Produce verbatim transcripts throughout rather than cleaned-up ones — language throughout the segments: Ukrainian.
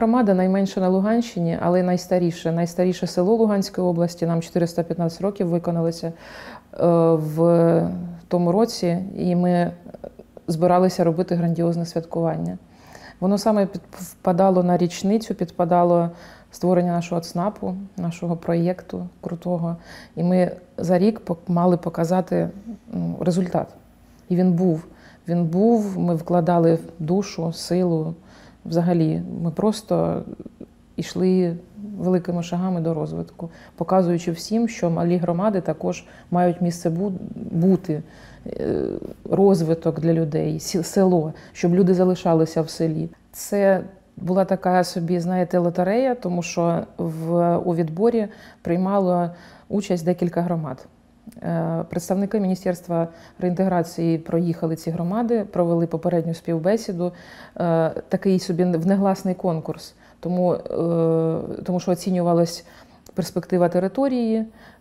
громада найменша на Луганщині, але найстаріше. Найстаріше село Луганської області, нам чотириста п'ятнадцять років виконалося в тому році, і ми збиралися робити грандіозне святкування. Воно саме впадало на річницю, підпадало створення нашого ЦНАПу, нашого проєкту крутого. І ми за рік мали показати результат. І він був. Він був, ми вкладали душу, силу. Взагалі, ми просто йшли великими шагами до розвитку, показуючи всім, що малі громади також мають місце бути, розвиток для людей, село, щоб люди залишалися в селі. Це була така собі, знаєте, лотерея, тому що в, у відборі приймало участь декілька громад. Представники Міністерства реінтеграції проїхали ці громади, провели попередню співбесіду, такий собі внегласний конкурс, тому, тому що оцінювалась перспектива території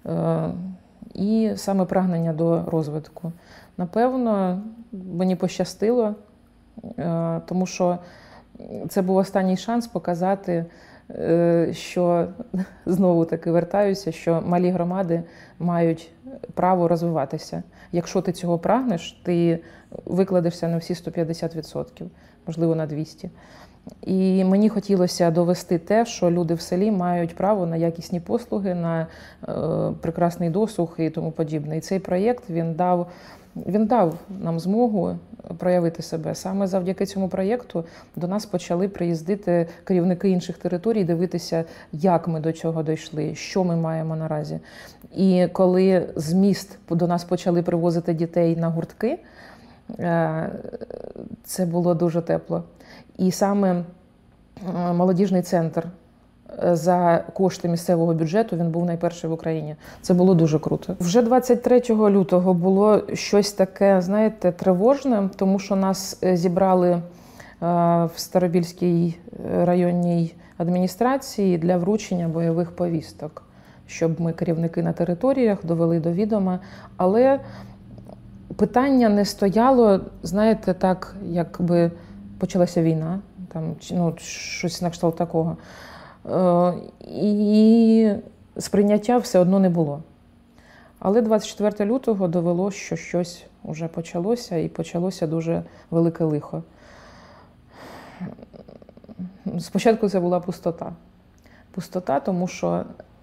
і саме прагнення до розвитку. Напевно, мені пощастило, тому що це був останній шанс показати, що, знову-таки вертаюся, що малі громади мають право розвиватися. Якщо ти цього прагнеш, ти викладешся на всі сто п'ятдесят відсотків, можливо, на двісті. І мені хотілося довести те, що люди в селі мають право на якісні послуги, на е, прекрасний досуг і тому подібне. І цей проєкт, він дав, він дав нам змогу проявити себе. Саме завдяки цьому проєкту до нас почали приїздити керівники інших територій, дивитися, як ми до чого дійшли, що ми маємо наразі. І коли з міст до нас почали привозити дітей на гуртки, це було дуже тепло. І саме молодіжний центр за кошти місцевого бюджету, він був найперший в Україні. Це було дуже круто. Вже двадцять третього лютого було щось таке, знаєте, тривожне, тому що нас зібрали в Старобільській районній адміністрації для вручення бойових повісток, щоб ми, керівники на територіях, довели до відома. Але питання не стояло, знаєте, так, якби почалася війна, там, ну, щось на кшталт такого. І сприйняття все одно не було. Але двадцять четвертого лютого довело, що щось вже почалося, і почалося дуже велике лихо. Спочатку це була пустота. Пустота, тому що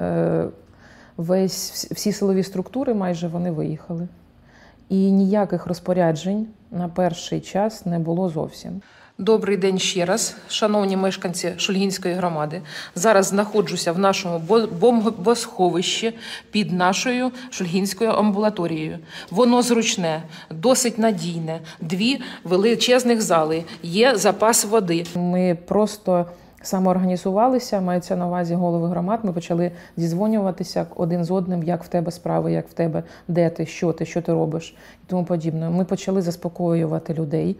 весь, всі силові структури майже вони виїхали. І ніяких розпоряджень на перший час не було зовсім. Добрий день ще раз, шановні мешканці Шульгінської громади. Зараз знаходжуся в нашому бомбосховищі під нашою Шульгінською амбулаторією. Воно зручне, досить надійне, дві величезних зали, є запас води. Ми просто самоорганізувалися, мається на увазі голови громад, ми почали зізвонюватися один з одним, як в тебе справи, як в тебе, де ти, що ти, що ти робиш і тому подібне. Ми почали заспокоювати людей.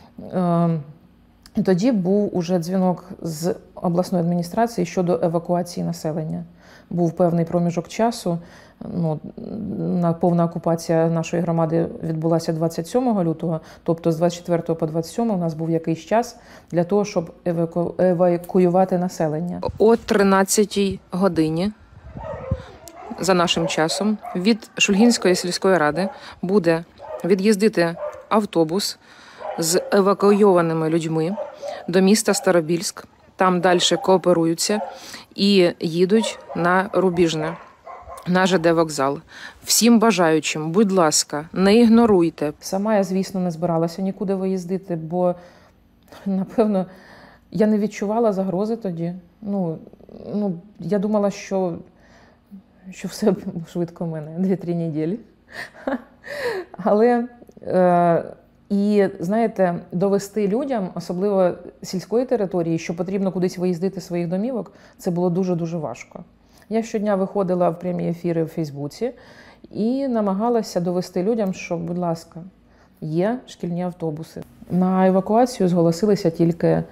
І тоді був уже дзвінок з обласної адміністрації щодо евакуації населення. Був певний проміжок часу, ну, повна окупація нашої громади відбулася двадцять сьомого лютого, тобто з двадцять четвертого по двадцять сьоме у нас був якийсь час для того, щоб еваку... евакуювати населення. О тринадцятій годині, за нашим часом, від Шульгінської сільської ради буде від'їздити автобус з евакуйованими людьми до міста Старобільськ. Там далі кооперуються і їдуть на Рубіжне, на ЖД вокзал. Всім бажаючим, будь ласка, не ігноруйте. Сама я, звісно, не збиралася нікуди виїздити, бо, напевно, я не відчувала загрози тоді. Ну, ну я думала, що, що все швидко в мене, дві-три неділі. Але... Е І, знаєте, довести людям, особливо сільської території, що потрібно кудись виїздити з своїх домівок, це було дуже-дуже важко. Я щодня виходила в прямі ефіри в Фейсбуці і намагалася довести людям, що, будь ласка, є шкільні автобуси. На евакуацію зголосилися тільки е,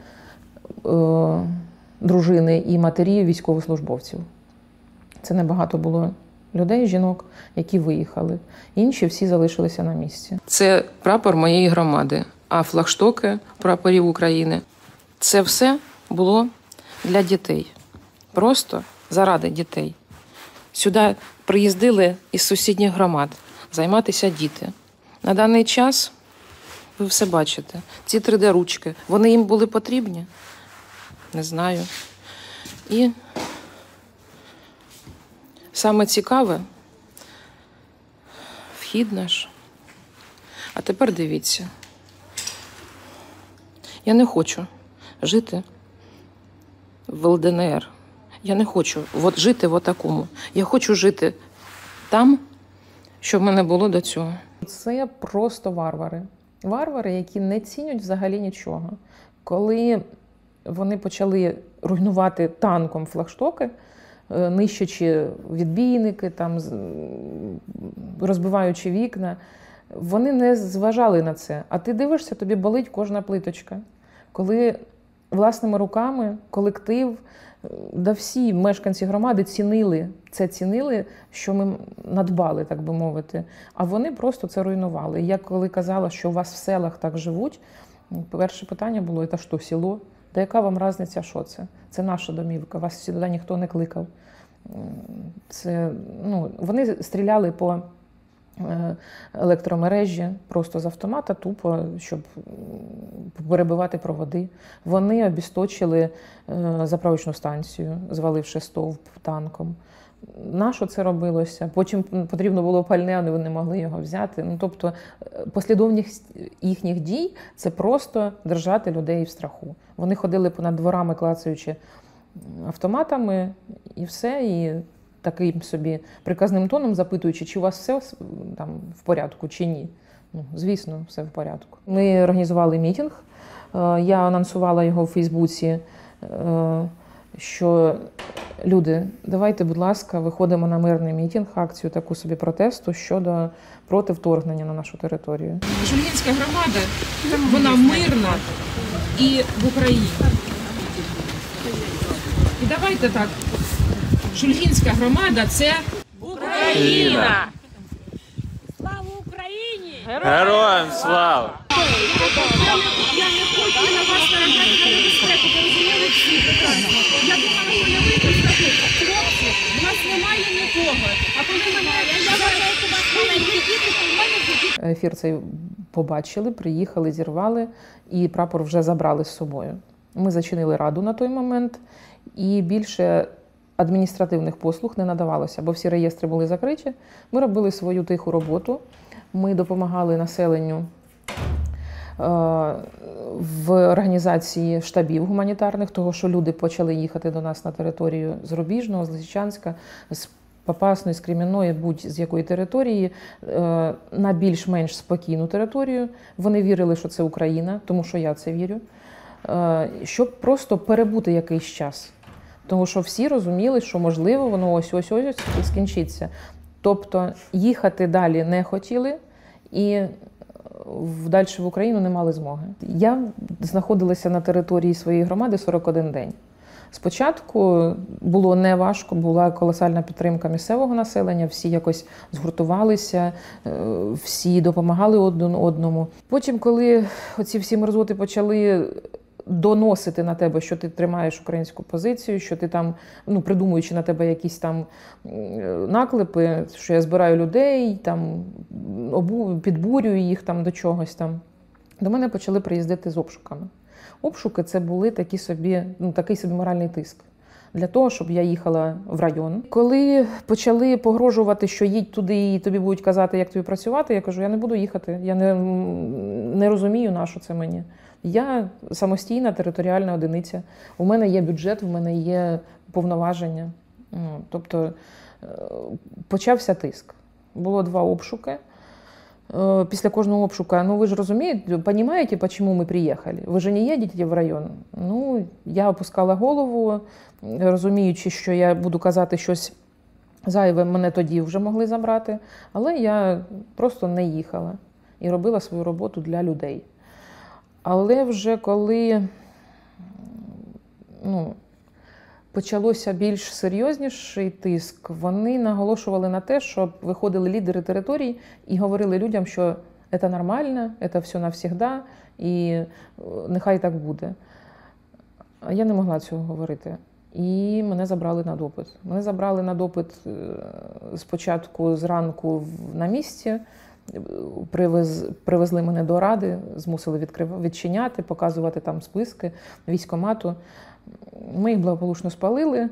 дружини і матері військовослужбовців. Це небагато було людей, жінок, які виїхали. Інші всі залишилися на місці. Це прапор моєї громади, а флагштоки прапорів України. Це все було для дітей. Просто заради дітей. Сюди приїздили із сусідніх громад займатися діти. На даний час, ви все бачите, ці три де-ручки, вони їм були потрібні? Не знаю. І саме цікаве, вхід наш. А тепер дивіться. Я не хочу жити в ел де ен ер. Я не хочу от жити в такому. Я хочу жити там, що в мене було до цього. Це просто варвари. Варвари, які не цінять взагалі нічого. Коли вони почали руйнувати танком флагштоки, нищачи відбійники, там, розбиваючи вікна, вони не зважали на це. А ти дивишся, тобі болить кожна плиточка. Коли власними руками колектив, да всі мешканці громади цінили, це цінили, що ми надбали, так би мовити. А вони просто це руйнували. Я коли казала, що у вас в селах так живуть, перше питання було, це що, село? Та яка вам різниця, що це? Це наша домівка, вас сюди ніхто не кликав. Це, ну, вони стріляли по електромережі просто з автомата, тупо, щоб перебивати проводи. Вони обісточили заправочну станцію, зваливши стовп танком. Нащо це робилося? Потім потрібно було пальне, а вони не могли його взяти. Ну, тобто послідовність їхніх дій – це просто держати людей в страху. Вони ходили понад дворами, клацаючи автоматами, і все, і таким собі приказним тоном запитуючи, чи у вас все там в порядку, чи ні. Ну, звісно, все в порядку. Ми організували мітинг. Я анонсувала його в Фейсбуці, що люди, давайте, будь ласка, виходимо на мирний мітинг, акцію таку собі протесту щодо проти вторгнення на нашу територію. Жульгінська громада, вона мирна і в Україні. І давайте так, Жульгінська громада – це Україна! Слава Україні! Героям слава! Я не хочу на вас наражати на небезпеку, ви розуміли всі прекрасно. Я думала, що я вийду з таких. Хлопці, в нас немає нікого. А коли мене, я вважаю, що у вас маленькі діти, то в мене діти. Ефір цей побачили, приїхали, зірвали, і прапор вже забрали з собою. Ми зачинили раду на той момент, і більше адміністративних послуг не надавалося, бо всі реєстри були закриті. Ми робили свою тиху роботу, ми допомагали населенню в організації штабів гуманітарних, того, що люди почали їхати до нас на територію з Рубіжного, з Лисичанська, з Попасної, з Кремінної, будь-з якої території, на більш-менш спокійну територію. Вони вірили, що це Україна, тому що я це вірю, щоб просто перебути якийсь час. Тому що всі розуміли, що, можливо, воно ось-ось-ось і скінчиться. Тобто їхати далі не хотіли і далі в Україну не мали змоги. Я знаходилася на території своєї громади сорок один день. Спочатку було не важко, була колосальна підтримка місцевого населення, всі якось згуртувалися, всі допомагали один одному. Потім, коли оці всі мерзоти почали доносити на тебе, що ти тримаєш українську позицію, що ти там, ну, придумуючи на тебе якісь там наклепи, що я збираю людей, там, підбурюю їх там до чогось там. До мене почали приїздити з обшуками. Обшуки – це були такі собі, ну, такий собі моральний тиск для того, щоб я їхала в район. Коли почали погрожувати, що їдь туди і тобі будуть казати, як тобі працювати, я кажу, я не буду їхати, я не, не розумію, на що це мені. Я самостійна територіальна одиниця, у мене є бюджет, у мене є повноваження. Ну, тобто почався тиск. Було два обшуки. Після кожного обшука, ну ви ж розумієте, розумієте, чому ми приїхали? Ви ж не їдете в район? Ну, я опускала голову, розуміючи, що я буду казати щось зайве, мене тоді вже могли забрати. Але я просто не їхала і робила свою роботу для людей. Але вже коли, ну, почалося більш серйозніший тиск, вони наголошували на те, щоб виходили лідери територій і говорили людям, що це нормально, це все навсігда, і нехай так буде. А я не могла цього говорити. І мене забрали на допит. Мене забрали на допит е, спочатку зранку в- на місці, привез, привезли мене до ради, змусили відкрив, відчиняти, показувати там списки військкомату. Ми їх благополучно спалили,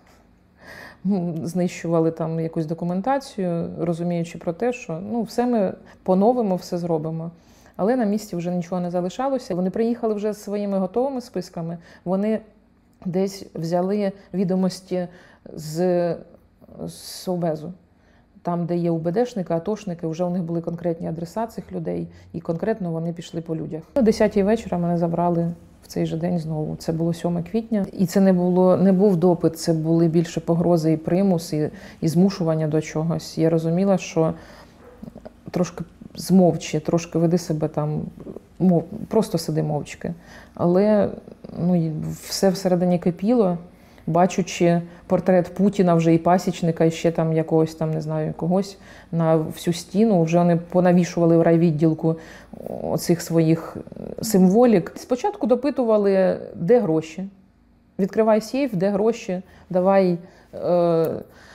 м, знищували там якусь документацію, розуміючи про те, що ну, все ми по-новому все зробимо. Але на місці вже нічого не залишалося. Вони приїхали вже з своїми готовими списками. Вони десь взяли відомості з, з Совбезу. Там, де є УБДшники, атошники, вже у них були конкретні адреса цих людей, і конкретно вони пішли по людях. О десятій вечора мене забрали в цей же день знову. Це було сьоме квітня. І це не було, не був допит, це були більше погрози і примус, і, і змушування до чогось. Я розуміла, що трошки змовчи, трошки веди себе там, мов, просто сиди мовчки. Але ну, і все всередині кипіло, бачучи портрет Путіна вже і пасічника, і ще там якогось там, не знаю, когось на всю стіну. Вже вони понавішували в райвідділку оцих своїх символік. Спочатку допитували, де гроші. Відкривай сейф, де гроші, давай, е,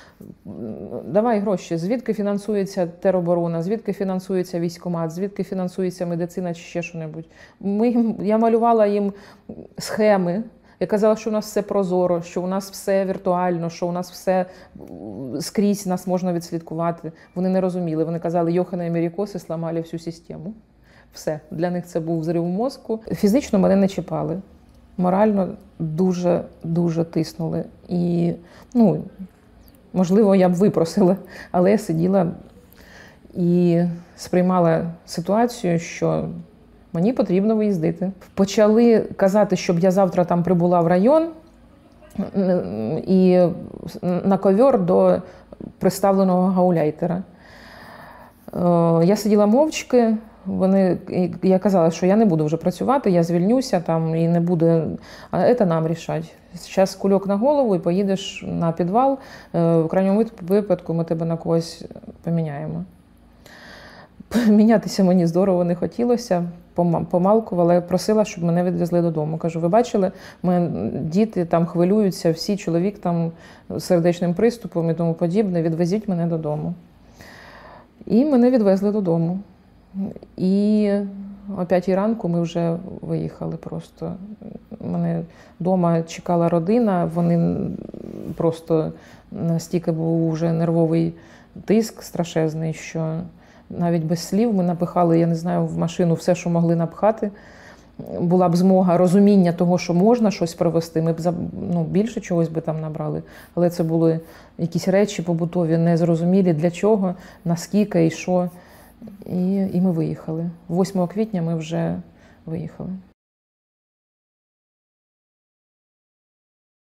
давай гроші. Звідки фінансується тероборона, звідки фінансується військкомат, звідки фінансується медицина чи ще що-небудь. Ми їм- Я малювала їм схеми. Я казала, що у нас все прозоро, що у нас все віртуально, що у нас все скрізь нас можна відслідкувати. Вони не розуміли. Вони казали, Йохана і Мерікоси сламали всю систему. Все. Для них це був взрив мозку. Фізично мене не чіпали. Морально дуже-дуже тиснули. І, ну, можливо, я б випросила, але я сиділа і сприймала ситуацію, що мені потрібно виїздити. Почали казати, щоб я завтра там прибула в район і на ковьор до представленого гауляйтера. Е, Я сиділа мовчки. Вони, я казала, що я не буду вже працювати, я звільнюся там і не буду, а це нам рішати. Зараз кульок на голову і поїдеш на підвал, Е, в крайньому випадку ми тебе на когось поміняємо. Мінятися мені здорово не хотілося, пома- помалкувала, я просила, щоб мене відвезли додому. Кажу, ви бачили, мене діти там хвилюються, всі, чоловік там з сердечним приступом і тому подібне, відвезіть мене додому. І мене відвезли додому. І о п'ятій ранку ми вже виїхали просто. Мене вдома чекала родина, вони просто настільки був вже нервовий тиск страшезний, що навіть без слів ми напихали, я не знаю, в машину все, що могли напхати. Була б змога розуміння того, що можна щось провести, ми б за- ну, більше чогось би там набрали. Але це були якісь речі побутові, незрозумілі для чого, наскільки і що. І, і ми виїхали. восьмого квітня ми вже виїхали.